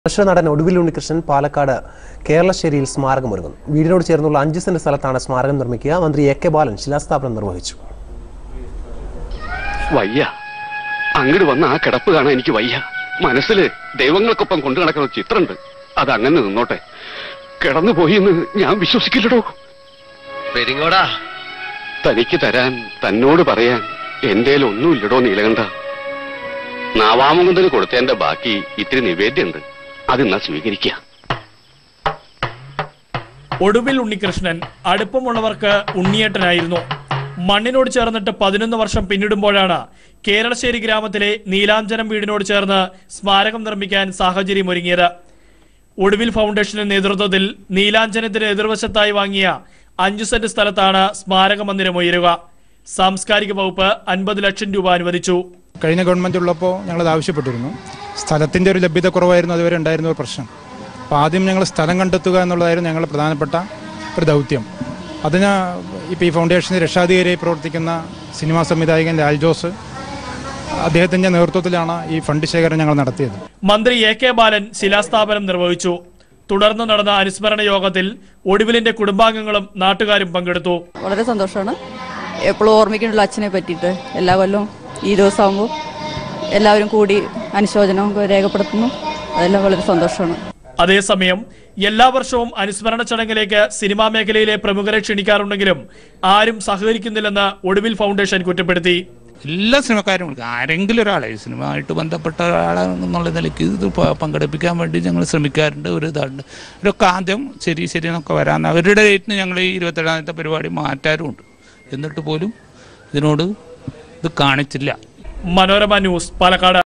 നടൻ Oduvil Unnikrishnan Palakkad കേരളശ്ശേരിയിൽ സ്മാരകം ഒരുങ്ങുന്നു. വീടിനോട് ചേർന്നുള്ള 5 സെന്റ് സ്ഥലത്താണ് സ്മാരകം നിർമ്മിക്കുക. മന്ത്രി എ.കെ. ബാലൻ ശിലാസ്ഥാപനം നിർവഹിച്ചു. വയ്യ അങ്ങോട്ട് വന്ന ആ കിടപ്പ് കാണാൻ എനിക്ക് വയ്യ. മനസ്സിൽ ദൈവങ്ങൾക്കൊപ്പം കൊണ്ടു നടക്കുന്ന ചിത്രമുണ്ട്. അത് അങ്ങനെ നിന്നോട്ടെ. കിടന്നു പോയി എന്ന് ഞാൻ വിശ്വസിക്കില്ലടോ. തനിക്ക് തരാൻ തന്നോട് പറയാൻ എന്റെ ഒന്നുമില്ലടോ നീലകണ്ഠ. നാവാമുകുന്ദന് കൊടുത്തതിന്റെ ബാക്കി ഇത്തിരി നിവേദ്യമുണ്ട്. അതെന്നാ സ്വീകരിക്കുക. ഒടുവിൽ ഉണ്ണികൃഷ്ണൻ അടുപ്പമുള്ളവർക്ക് ഉണ്ണിയേട്ടനായിരുന്നു. മണ്ണിനോട് ചേർന്നിട്ട് 11 വർഷം പിന്നിടുമ്പോഴാണ് കേരളശ്ശേരി ഗ്രാമത്തിലെ നീലാഞ്ചനം വീടിനോട് ചേർന്ന് സ്മാരകം നിർമ്മിക്കാൻ സാഹചര്യമൊരുങ്ങിയത്. ഒടുവിൽ ഫൗണ്ടേഷന്റെ നേതൃത്വത്തിൽ നീലാഞ്ചനത്തിന് എതിർവശത്തായി വാങ്ങിയ 5 സെന്റ് സ്ഥലത്താണ് സ്മാരക മന്ദിരം ഉയരുക. സാംസ്കാരിക വകുപ്പ് 50 ലക്ഷം രൂപ അനുവദിച്ചു. കഴിഞ്ഞ ഗവൺമെന്റ് ഉള്ളപ്പോൾ ഞങ്ങൾ ആവശ്യപ്പെട്ടിരുന്നു. സ്ഥലത്തിൻ്റെ ഒരു ലഭ്യത കുറവായിരുന്നു അതുവരെ ഉണ്ടായിരുന്ന ഒരു പ്രശ്നം. അപ്പോൾ ആദ്യം ഞങ്ങൾ സ്ഥലം കണ്ടെത്തുക എന്നുള്ളതായിരുന്നു ഞങ്ങളുടെ പ്രധാനപ്പെട്ട ഒരു ദൗത്യം. അതിന് ഇപ്പോൾ ഈ ഫൗണ്ടേഷന് രക്ഷാധികാരിയായി പ്രവർത്തിക്കുന്ന സിനിമാ സംവിധായകൻ ലാൽ ജോസ് അദ്ദേഹത്തിൻ്റെ നേതൃത്വത്തിലാണ് ഈ ഫണ്ട് ശേഖരണം ഞങ്ങൾ നടത്തിയത്. മന്ത്രി എ.കെ. ബാലൻ ശിലാസ്ഥാപനം നിർവഹിച്ചു. തുടർന്ന് നടന്ന അനുസ്മരണ യോഗത്തിൽ ഒടുവിലിന്റെ കുടുംബാംഗങ്ങളും നാട്ടുകാരും പങ്കെടുത്തു. വളരെ സന്തോഷമാണ്. എപ്പോഴും ഓർമ്മിക്കുന്നുള്ള അച്ഛനെ പറ്റിയിട്ട് എല്ലാ കൊല്ലവും ഈ ദിവസമാകുമ്പോൾ എല്ലാവരും കൂടി അനുശോചനം രേഖപ്പെടുത്തുന്നു. അതെല്ലാം വളരെ സന്തോഷമാണ്. അതേസമയം എല്ലാ വർഷവും അനുസ്മരണ ചടങ്ങിലേക്ക് സിനിമാ മേഖലയിലെ പ്രമുഖരെ ക്ഷണിക്കാറുണ്ടെങ്കിലും ആരും സഹകരിക്കുന്നില്ലെന്ന് ഒടുവിൽ ഫൗണ്ടേഷൻ കുറ്റപ്പെടുത്തി. എല്ലാ സിനിമക്കാരും ആരെങ്കിലും ഒരാളെ സിനിമയായിട്ട് ബന്ധപ്പെട്ട ഒരാളെന്നുള്ള നിലയ്ക്ക് ഇത് പങ്കെടുപ്പിക്കാൻ വേണ്ടി ഞങ്ങൾ ശ്രമിക്കാറുണ്ട്. ഒരു ഇതുണ്ട് ഇതൊക്കെ ആദ്യം ശരി എന്നൊക്കെ വരാൻ അവരുടെ ഡേറ്റിന് ഞങ്ങൾ ഈ 27ാമത്തെ പരിപാടി മാറ്റാറുമുണ്ട്. എന്നിട്ട് പോലും ഇതിനോട് ഇത് കാണിച്ചില്ല. മനോരമ ന്യൂസ്, പാലക്കാട്.